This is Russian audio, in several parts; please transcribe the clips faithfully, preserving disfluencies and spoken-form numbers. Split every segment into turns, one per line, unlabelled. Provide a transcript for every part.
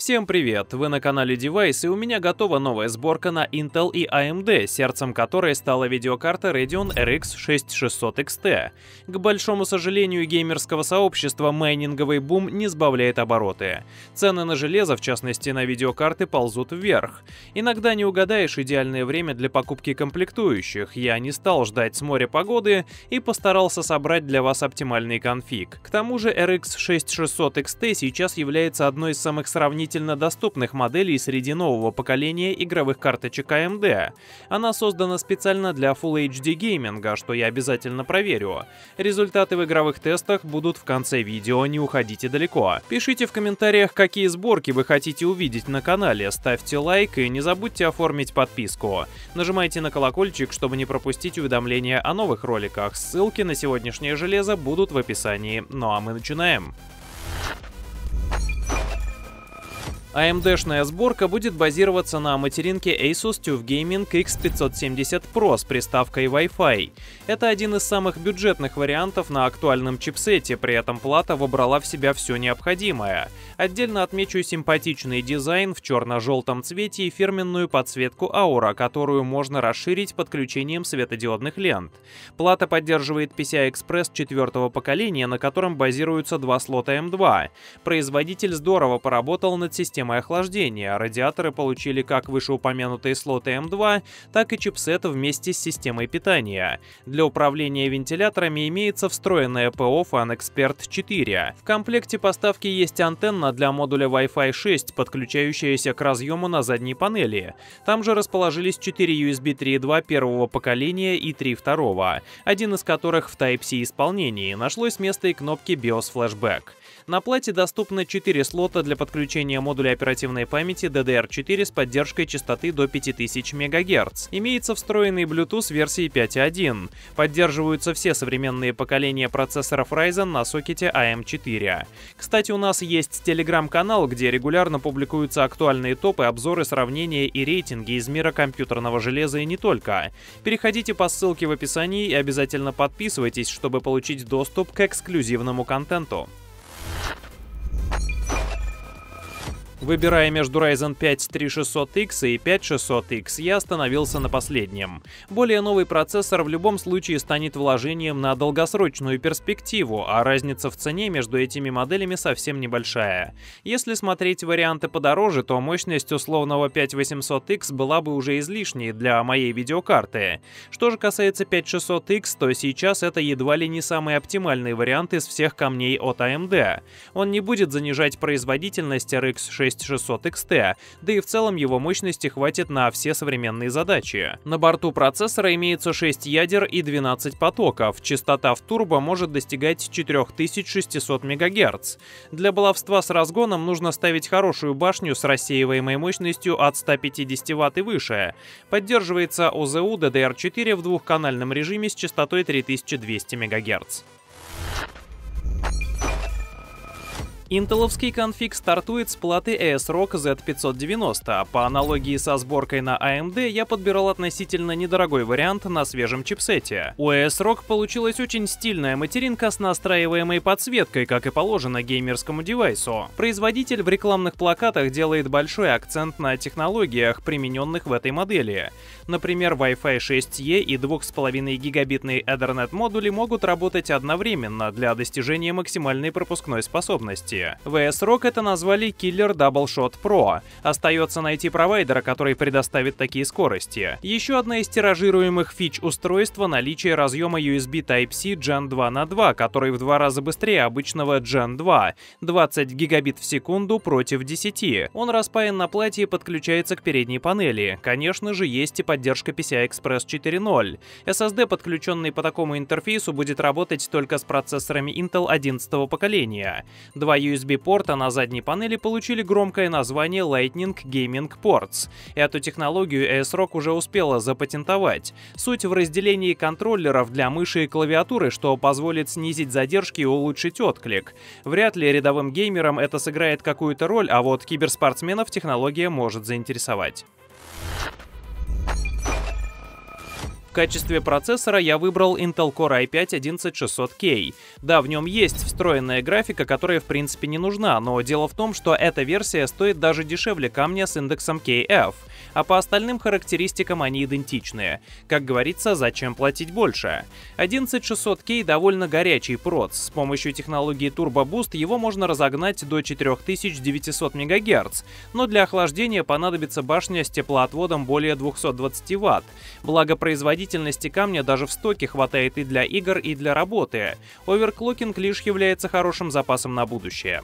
Всем привет! Вы на канале Device, и у меня готова новая сборка на Intel и эй эм ди, сердцем которой стала видеокарта Radeon эр икс шесть тысяч шестьсот икс ти. К большому сожалению геймерского сообщества, майнинговый бум не сбавляет обороты. Цены на железо, в частности на видеокарты, ползут вверх. Иногда не угадаешь идеальное время для покупки комплектующих. Я не стал ждать с моря погоды и постарался собрать для вас оптимальный конфиг. К тому же эр икс шесть тысяч шестьсот икс ти сейчас является одной из самых сравнительных доступных моделей среди нового поколения игровых карточек эй эм ди. Она создана специально для Full эйч ди гейминга, что я обязательно проверю. Результаты в игровых тестах будут в конце видео, не уходите далеко. Пишите в комментариях, какие сборки вы хотите увидеть на канале, ставьте лайк и не забудьте оформить подписку. Нажимайте на колокольчик, чтобы не пропустить уведомления о новых роликах. Ссылки на сегодняшнее железо будут в описании. Ну а мы начинаем. эй эм ди-шная сборка будет базироваться на материнке Asus ти ю эф Gaming икс пятьсот семьдесят про с приставкой Wi-Fi. Это один из самых бюджетных вариантов на актуальном чипсете, при этом плата вобрала в себя все необходимое. Отдельно отмечу симпатичный дизайн в черно-желтом цвете и фирменную подсветку Aura, которую можно расширить подключением светодиодных лент. Плата поддерживает пи си ай-Express четвертого поколения, на котором базируются два слота эм два. Производитель здорово поработал над системой охлаждения. Радиаторы получили как вышеупомянутые слоты эм два, так и чипсет вместе с системой питания. Для управления вентиляторами имеется встроенная ПО FanExpert четыре. В комплекте поставки есть антенна для модуля Wi-Fi шесть, подключающаяся к разъему на задней панели. Там же расположились четыре ю эс би три и два первого поколения и три второго, один из которых в Type-C исполнении. Нашлось место и кнопки BIOS Flashback. На плате доступно четыре слота для подключения модуля оперативной памяти ди ди ар четыре с поддержкой частоты до пяти тысяч мегагерц. Имеется встроенный Bluetooth версии пять точка один. Поддерживаются все современные поколения процессоров Ryzen на сокете эй эм четыре. Кстати, у нас есть телеграм-канал, где регулярно публикуются актуальные топы, обзоры, сравнения и рейтинги из мира компьютерного железа и не только. Переходите по ссылке в описании и обязательно подписывайтесь, чтобы получить доступ к эксклюзивному контенту. Выбирая между Ryzen пять три шестьсот икс и пять шестьсот икс, я остановился на последнем. Более новый процессор в любом случае станет вложением на долгосрочную перспективу, а разница в цене между этими моделями совсем небольшая. Если смотреть варианты подороже, то мощность условного пять восемьсот икс была бы уже излишней для моей видеокарты. Что же касается пять шестьсот икс, то сейчас это едва ли не самый оптимальный вариант из всех камней от эй эм ди. Он не будет занижать производительность эр икс шесть тысяч шестьсот икс ти, да и в целом его мощности хватит на все современные задачи. На борту процессора имеется шесть ядер и двенадцать потоков, частота в турбо может достигать четыре тысячи шестьсот мегагерц. Для баловства с разгоном нужно ставить хорошую башню с рассеиваемой мощностью от ста пятидесяти ватт и выше. Поддерживается о зэ ю ди ди ар четыре в двухканальном режиме с частотой три тысячи двести мегагерц. Интеловский конфиг стартует с платы ASRock зет пятьсот девяносто. По аналогии со сборкой на эй эм ди, я подбирал относительно недорогой вариант на свежем чипсете. У ASRock получилась очень стильная материнка с настраиваемой подсветкой, как и положено геймерскому девайсу. Производитель в рекламных плакатах делает большой акцент на технологиях, примененных в этой модели. Например, Wi-Fi шесть и и два с половиной гигабитные Ethernet модули могут работать одновременно для достижения максимальной пропускной способности. В ASRock это назвали Killer Double Shot Pro. Остается найти провайдера, который предоставит такие скорости. Еще одна из тиражируемых фич устройства — наличие разъема ю эс би Type-C джен два на два, который в два раза быстрее обычного джен два, двадцать гигабит в секунду против десяти. Он распаян на плате и подключается к передней панели. Конечно же, есть и поддержка пи си ай-Express четыре ноль. эс эс ди, подключенный по такому интерфейсу, будет работать только с процессорами Intel одиннадцатого поколения. Два ю эс би-порта на задней панели получили громкое название Lightning Gaming Ports. Эту технологию ASRock уже успела запатентовать. Суть в разделении контроллеров для мыши и клавиатуры, что позволит снизить задержки и улучшить отклик. Вряд ли рядовым геймерам это сыграет какую-то роль, а вот киберспортсменов технология может заинтересовать. качестве процессора я выбрал Intel Core ай пять одиннадцать шестьсот кей. Да, в нем есть встроенная графика, которая в принципе не нужна, но дело в том, что эта версия стоит даже дешевле камня с индексом кей эф, а по остальным характеристикам они идентичны. Как говорится, зачем платить больше? одиннадцать шестьсот кей довольно горячий проц. С помощью технологии Turbo Boost его можно разогнать до четырех тысяч девятисот мегагерц, но для охлаждения понадобится башня с теплоотводом более двухсот двадцати ватт. Благо производительности камня даже в стоке хватает и для игр, и для работы. Оверклокинг лишь является хорошим запасом на будущее.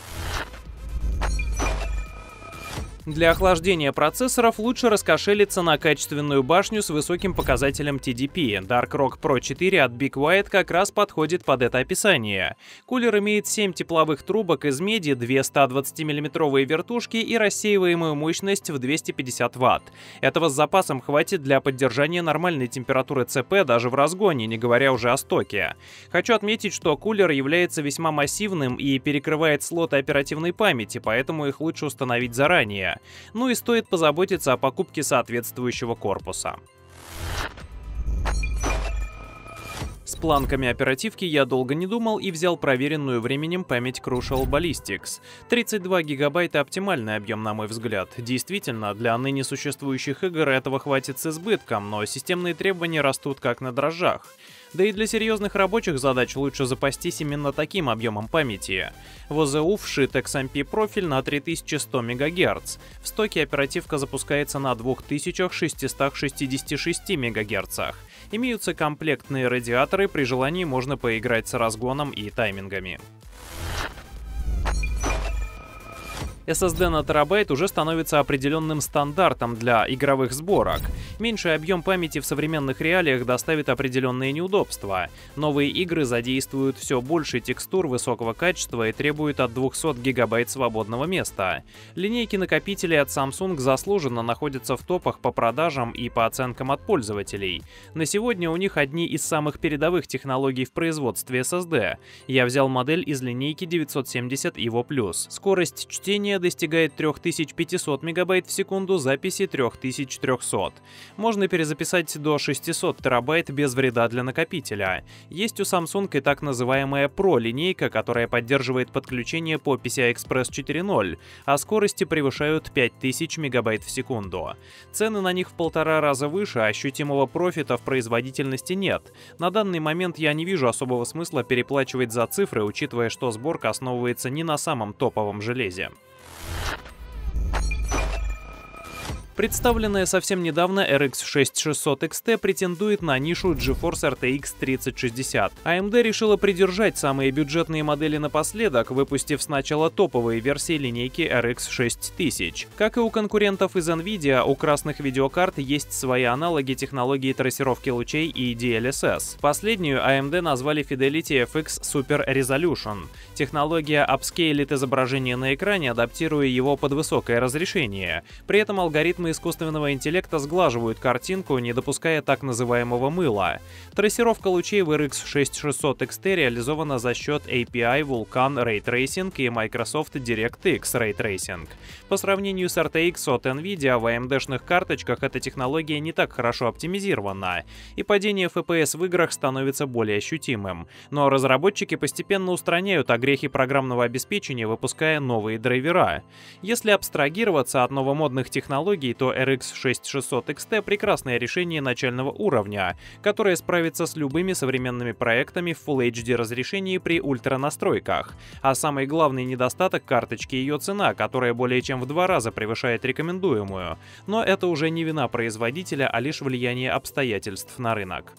Для охлаждения процессоров лучше раскошелиться на качественную башню с высоким показателем ти ди пи. Dark Rock Pro четыре от Big White как раз подходит под это описание. Кулер имеет семь тепловых трубок из меди, две сто двадцатимиллиметровые вертушки и рассеиваемую мощность в двести пятьдесят ватт. Этого с запасом хватит для поддержания нормальной температуры ЦП даже в разгоне, не говоря уже о стоке. Хочу отметить, что кулер является весьма массивным и перекрывает слоты оперативной памяти, поэтому их лучше установить заранее. Ну и стоит позаботиться о покупке соответствующего корпуса. С планками оперативки я долго не думал и взял проверенную временем память Crucial Ballistics. тридцать два гигабайта — оптимальный объем, на мой взгляд. Действительно, для ныне существующих игр этого хватит с избытком, но системные требования растут как на дрожжах. Да и для серьезных рабочих задач лучше запастись именно таким объемом памяти. В о зэ ю вшит икс эм пи профиль на три тысячи сто мегагерц. В стоке оперативка запускается на двух тысячах шестистах шестидесяти шести мегагерцах. Имеются комплектные радиаторы, при желании можно поиграть с разгоном и таймингами. эс эс ди на терабайт уже становится определенным стандартом для игровых сборок. Меньший объем памяти в современных реалиях доставит определенные неудобства. Новые игры задействуют все больше текстур высокого качества и требуют от двухсот гигабайт свободного места. Линейки накопителей от Samsung заслуженно находятся в топах по продажам и по оценкам от пользователей. На сегодня у них одни из самых передовых технологий в производстве эс эс ди. Я взял модель из линейки девятьсот семьдесят Evo Plus. Скорость чтения достигает трёх тысяч пятисот мегабайт в секунду, записи трёх тысяч трёхсот. Можно перезаписать до шестисот терабайт без вреда для накопителя. Есть у Samsung и так называемая Pro линейка, которая поддерживает подключение по пи си ай Express четыре ноль, а скорости превышают пять тысяч мегабайт в секунду. Цены на них в полтора раза выше, а ощутимого профита в производительности нет. На данный момент я не вижу особого смысла переплачивать за цифры, учитывая, что сборка основывается не на самом топовом железе. Представленная совсем недавно эр икс шесть тысяч шестьсот икс ти претендует на нишу GeForce эр ти экс тридцать шестьдесят. эй эм ди решила придержать самые бюджетные модели напоследок, выпустив сначала топовые версии линейки эр икс шесть тысяч. Как и у конкурентов из NVIDIA, у красных видеокарт есть свои аналоги технологии трассировки лучей и ди эл эс эс. Последнюю эй эм ди назвали Fidelity эф икс Super Resolution. Технология апскейлит изображение на экране, адаптируя его под высокое разрешение. При этом алгоритмы искусственного интеллекта сглаживают картинку, не допуская так называемого мыла. Трассировка лучей в эр икс шесть тысяч шестьсот икс ти реализована за счет эй пи ай Vulkan Ray Tracing и Microsoft DirectX Ray Tracing. По сравнению с эр ти экс от NVIDIA, в эй эм ди-шных карточках эта технология не так хорошо оптимизирована, и падение эф пи эс в играх становится более ощутимым. Но разработчики постепенно устраняют огрехи программного обеспечения, выпуская новые драйвера. Если абстрагироваться от новомодных технологий, то эр икс шесть тысяч шестьсот икс ти — прекрасное решение начального уровня, которое справится с любыми современными проектами в Full эйч ди разрешении при ультранастройках. А самый главный недостаток карточки — ее цена, которая более чем в два раза превышает рекомендуемую. Но это уже не вина производителя, а лишь влияние обстоятельств на рынок.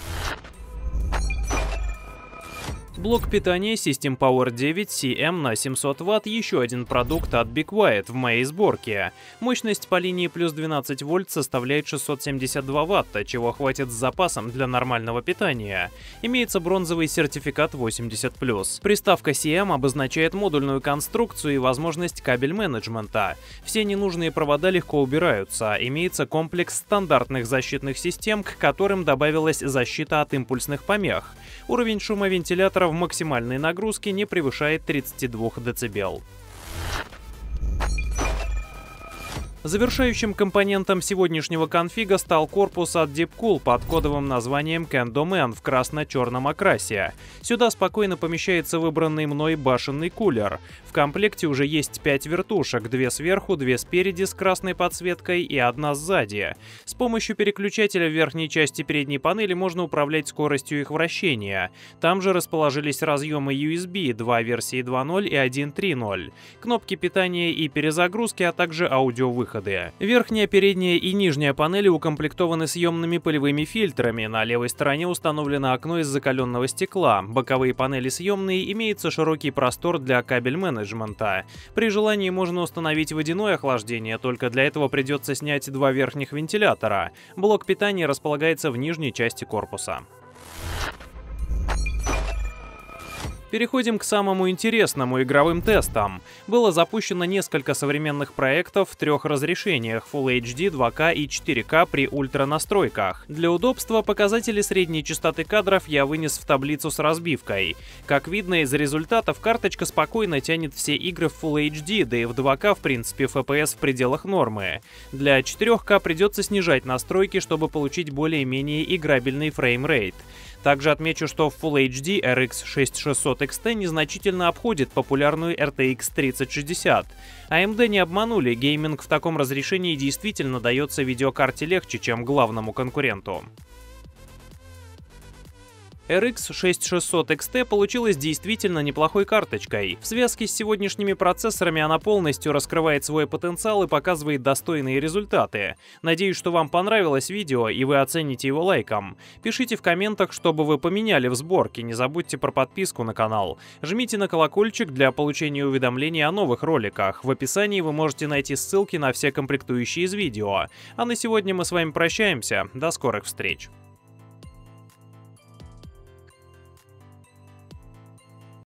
Блок питания System Power девять си эм на семьсот ватт — еще один продукт от Big White в моей сборке. Мощность по линии плюс двенадцать вольт составляет шестьсот семьдесят два ватта, чего хватит с запасом для нормального питания. Имеется бронзовый сертификат восемьдесят плюс. Приставка си эм обозначает модульную конструкцию и возможность кабель-менеджмента. Все ненужные провода легко убираются. Имеется комплекс стандартных защитных систем, к которым добавилась защита от импульсных помех. Уровень шума вентилятора в максимальной нагрузке не превышает тридцати двух децибел. Завершающим компонентом сегодняшнего конфига стал корпус от Deepcool под кодовым названием Candleman в красно-черном окрасе. Сюда спокойно помещается выбранный мной башенный кулер. В комплекте уже есть пять вертушек, две сверху, две спереди с красной подсветкой и одна сзади. С помощью переключателя в верхней части передней панели можно управлять скоростью их вращения. Там же расположились разъемы ю эс би, два версии два ноль и один три ноль, кнопки питания и перезагрузки, а также аудиовыход. Верхняя, передняя и нижняя панели укомплектованы съемными пылевыми фильтрами. На левой стороне установлено окно из закаленного стекла. Боковые панели съемные, имеется широкий простор для кабель-менеджмента. При желании можно установить водяное охлаждение, только для этого придется снять два верхних вентилятора. Блок питания располагается в нижней части корпуса. Переходим к самому интересному — игровым тестам. Было запущено несколько современных проектов в трех разрешениях — Full эйч ди, два ка и четыре ка при ультранастройках. Для удобства показатели средней частоты кадров я вынес в таблицу с разбивкой. Как видно из результатов, карточка спокойно тянет все игры в Full эйч ди, да и в два ка в принципе эф пи эс в пределах нормы. Для четыре ка придется снижать настройки, чтобы получить более-менее играбельный фреймрейт. Также отмечу, что в Full эйч ди эр икс шесть тысяч шестьсот икс ти незначительно обходит популярную эр ти экс тридцать шестьдесят. а эм ди не обманули, гейминг в таком разрешении действительно дается видеокарте легче, чем главному конкуренту. эр икс шесть тысяч шестьсот икс ти получилась действительно неплохой карточкой. В связке с сегодняшними процессорами она полностью раскрывает свой потенциал и показывает достойные результаты. Надеюсь, что вам понравилось видео и вы оцените его лайком. Пишите в комментах, что бы вы поменяли в сборке, не забудьте про подписку на канал. Жмите на колокольчик для получения уведомлений о новых роликах. В описании вы можете найти ссылки на все комплектующие из видео. А на сегодня мы с вами прощаемся. До скорых встреч!